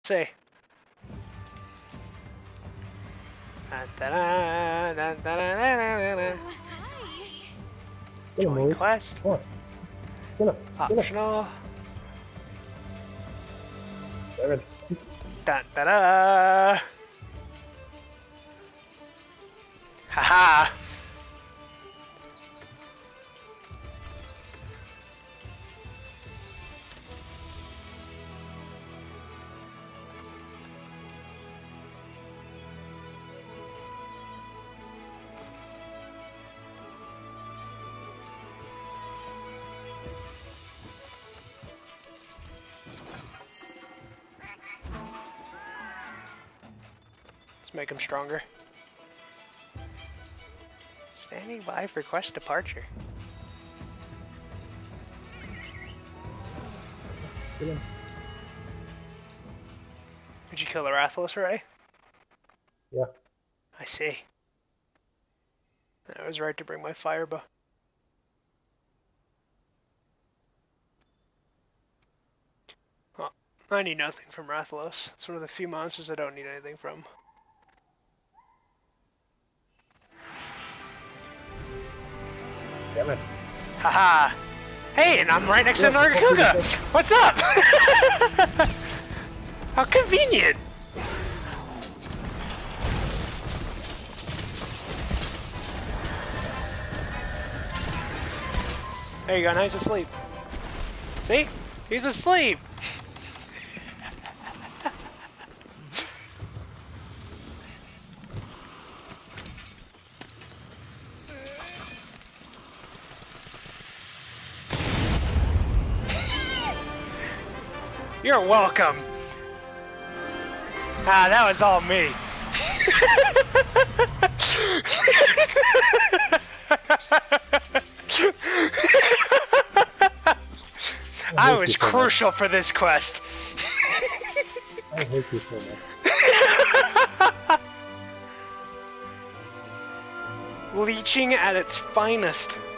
say. Join quest. Come on. Kill him. Kill him. Optional. David. Dun da da. Haha. Let's make him stronger. Standing by for quest departure. Kill him. Did you kill the Rathalos already? Yeah. I see. I was right to bring my firebow. Well, I need nothing from Rathalos. It's one of the few monsters I don't need anything from. Damn it. Haha! Hey, and I'm right next to Nargacuga! What's up? How convenient! There you go, now he's asleep. See? He's asleep! You're welcome! Ah, that was all me. I was crucial for this quest. I hate you so much. Leeching at its finest.